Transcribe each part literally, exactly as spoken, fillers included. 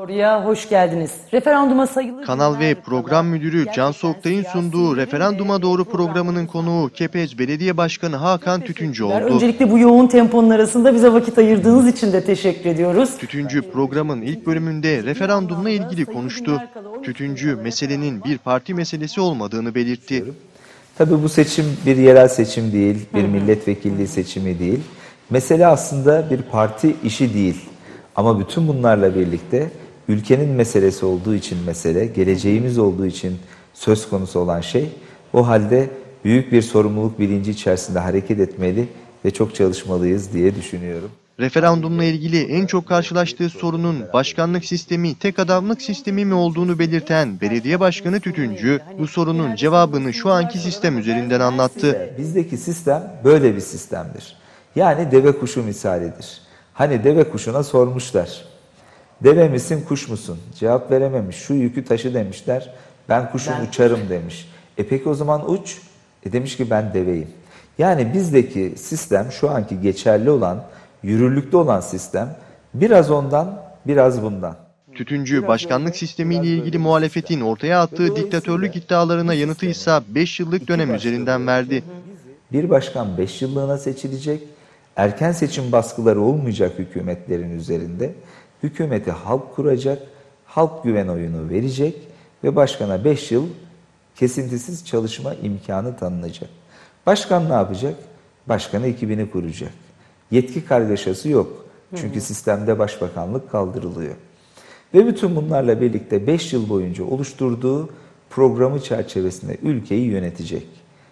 Doğruya hoş geldiniz. Referanduma sayılı Kanal günler V Program kala Müdürü Can gerçekten Soğuktay'ın sunduğu siyasilerin Referanduma de Doğru programlarını programının konuğu Kepez Belediye Başkanı Hakan Tütüncü teşekkürler. oldu. Öncelikle bu yoğun temponun arasında bize vakit ayırdığınız için de teşekkür ediyoruz. Tütüncü programın ilk bölümünde referandumla ilgili konuştu. Tütüncü meselenin bir parti meselesi olmadığını belirtti. Tabii bu seçim bir yerel seçim değil, bir milletvekilliği seçimi değil. Mesele aslında bir parti işi değil. Ama bütün bunlarla birlikte ülkenin meselesi olduğu için mesele, geleceğimiz olduğu için söz konusu olan şey, o halde büyük bir sorumluluk bilinci içerisinde hareket etmeli ve çok çalışmalıyız diye düşünüyorum. Referandumla ilgili en çok karşılaştığı sorunun başkanlık sistemi, tek adamlık sistemi mi olduğunu belirten Belediye Başkanı Tütüncü, bu sorunun cevabını şu anki sistem üzerinden anlattı. Bizdeki sistem böyle bir sistemdir. Yani deve kuşu misalidir. Hani deve kuşuna sormuşlar. Deve misin, kuş musun? Cevap verememiş. Şu yükü taşı demişler. Ben kuşum, ben uçarım demiş. E peki o zaman uç. E demiş ki ben deveyim. Yani bizdeki sistem, şu anki geçerli olan, yürürlükte olan sistem biraz ondan, biraz bundan. Tütüncü, başkanlık sistemiyle ilgili muhalefetin ortaya attığı diktatörlük iddialarına yanıtı ise beş yıllık dönem üzerinden verdi. Bir başkan beş yıllığına seçilecek, erken seçim baskıları olmayacak hükümetlerin üzerinde, hükümeti halk kuracak, halk güven oyunu verecek ve başkana beş yıl kesintisiz çalışma imkanı tanınacak. Başkan ne yapacak? Başkan ekibini kuracak. Yetki kargaşası yok. Çünkü hı hı. sistemde başbakanlık kaldırılıyor. Ve bütün bunlarla birlikte beş yıl boyunca oluşturduğu programı çerçevesinde ülkeyi yönetecek.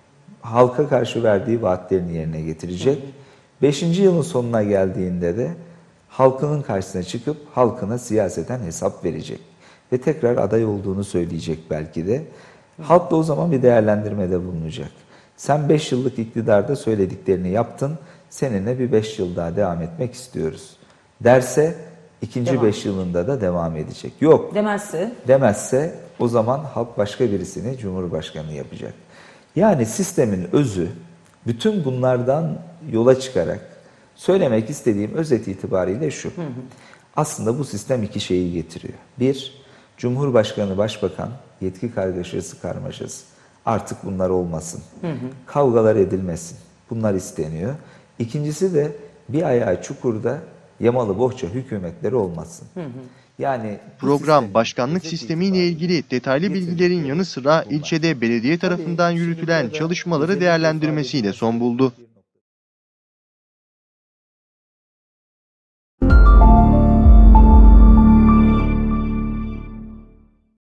Halka karşı verdiği vaatlerini yerine getirecek. Beşinci yılın sonuna geldiğinde de halkının karşısına çıkıp halkına siyaseten hesap verecek. Ve tekrar aday olduğunu söyleyecek belki de. Halk da o zaman bir değerlendirmede bulunacak. Sen beş yıllık iktidarda söylediklerini yaptın, seninle bir beş yıl daha devam etmek istiyoruz derse ikinci devam. beş yılında da devam edecek. Yok. Demezse? Demezse o zaman halk başka birisini Cumhurbaşkanı yapacak. Yani sistemin özü bütün bunlardan yola çıkarak söylemek istediğim özet itibariyle şu. Hı hı. Aslında bu sistem iki şeyi getiriyor. Bir, Cumhurbaşkanı, Başbakan, yetki kargaşası, karmaşası. Artık bunlar olmasın. Hı hı. Kavgalar edilmesin. Bunlar isteniyor. İkincisi de bir ayağı çukurda yamalı bohça hükümetleri olmasın. Hı hı. Yani program başkanlık sistemiyle ilgili detaylı bilgilerin yanı sıra ilçede belediye tarafından yürütülen çalışmaları değerlendirmesiyle son buldu.